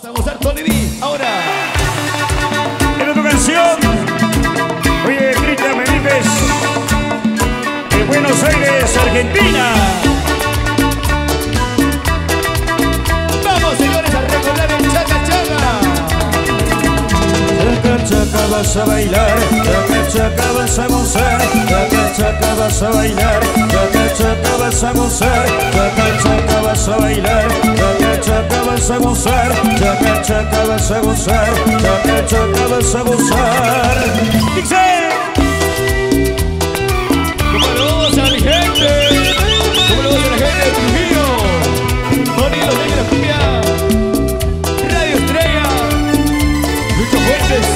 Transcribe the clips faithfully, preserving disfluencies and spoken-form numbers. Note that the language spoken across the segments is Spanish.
Vamos a gozar Tony D. Ahora. En otra canción. Oye, Cristian Benítez. De Buenos Aires, Argentina. Vamos, señores, a recordar el chaca chaca. Chaca chaca vas a bailar, chaca chaca vas a gozar, chaca chaca vas a bailar, chaca chaca vas a gozar, chaca chaca vas a bailar, chaca chaca vas a gozar, chaca chaca vas a gozar, chaca chaca vas a gozar. Dice. ¿Cómo lo goza mi gente? ¿Cómo lo goza la gente de Trujillo? Tony los de la cumbia. Radio Estrella. Lucho Fuentes.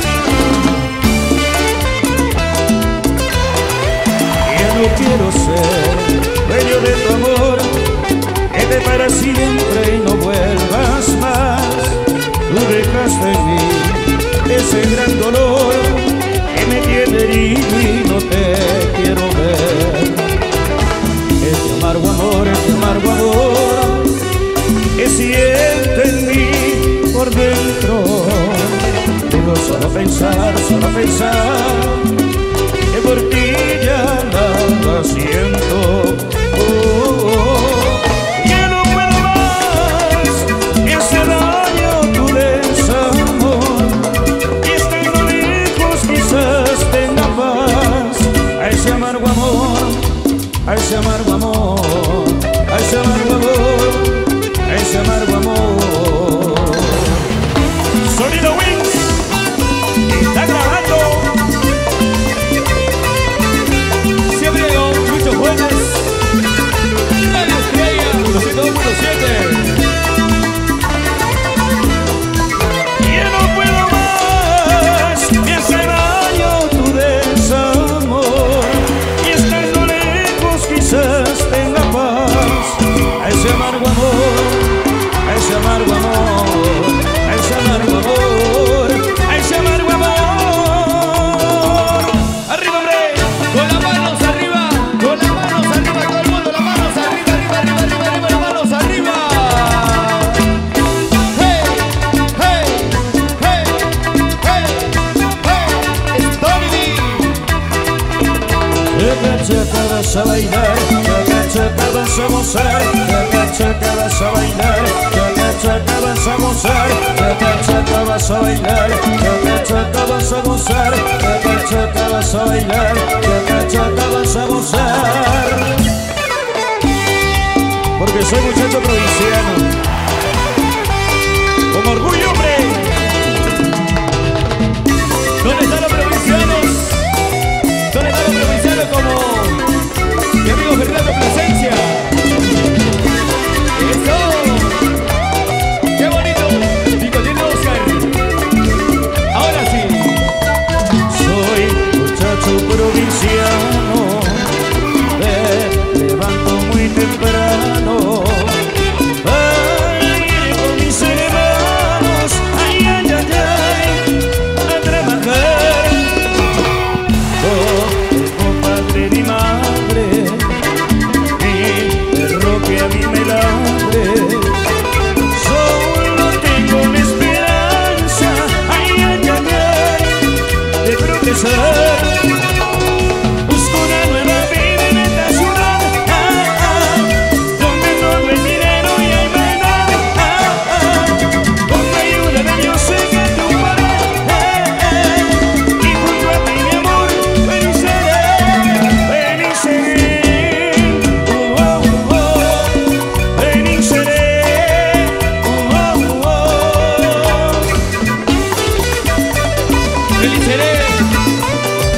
Ya no quiero ser dueño de tu amor, vete para siempre y no vuelvas más. Tú dejaste en mí ese gran dolor que me tiene herido y no te quiero ver. Este amargo amor, este amargo amor que siento en mí por dentro. Debo solo pensar, solo pensar que por ti ya nada siento. Oh, oh, oh. Ya no puedo más, me hace daño tu desamor, y estando lejos quizás tenga paz. A ese amargo amor, a ese amargo amor, a ese amargo amor, a ese amargo amor. Sonido Wings está grabando. Siempre con Lucho Fuentes. Radio Estrella. ciento dos punto siete. Ya no puedo más, me hace daño tu desamor, y estando lejos quizás tenga paz. A ese amargo amor, a ese amargo amor, a ese amargo amor, a ese amargo amor. Arriba, hombre. Con las manos arriba. Con las manos arriba. Todo el mundo. Las manos arriba, arriba, arriba, arriba, arriba. Las manos arriba. Hey, hey, hey, hey, hey. Es Tony D. Chaca chaca vas a bailar, chaca chaca vas a gozar, chaca chaca vas a bailar, chaca chaca vas a gozar, chaca chaca vas a bailar, chaca chaca vas a gozar, chaca chaca vas a bailar, chaca chaca vas a gozar. Porque soy muchacho provinciano, con orgullo, hombre. ¿Dónde están los provincianos? ¿Dónde están los provincianos como mi amigo Fernando Plasencia? ¡Eso! ¡Qué bonito! Y continúa Oscar. Ahora sí. Soy muchacho provinciano, me levanto muy temprano para ir con mis hermanos, ay, ay, ay, ay, a trabajar. No tengo padre ni madre, ni perro que a mí me ladre. Solo tengo una esperanza, ay, ay, ay, ay, de progresar. Busco una nueva vida en esta ciudad, ah, ah, donde no hay dinero y hay verdad, ah, ah, con la ayuda de Dios sé que tú podrás, eh, eh, y junto a ti mi amor feliz seré, feliz seré, oh, oh, oh, feliz seré, oh, oh, oh. ¡Feliz seré!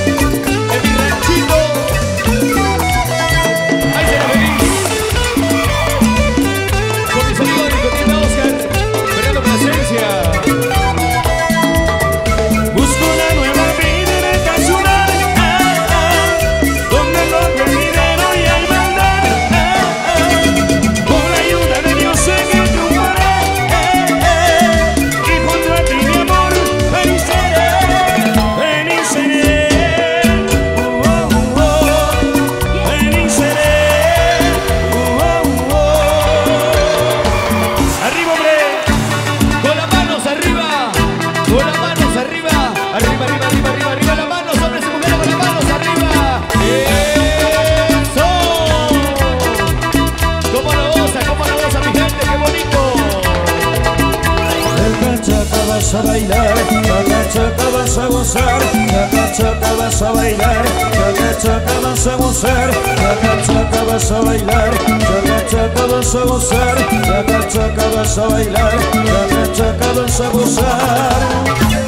vas a bailar, chaca chaca vas a gozar, chaca chaca vas a bailar, chaca chaca vas a gozar, chaca chaca vas a bailar, chaca chaca vas a gozar, chaca chaca vas a bailar, chaca chaca vas a gozar.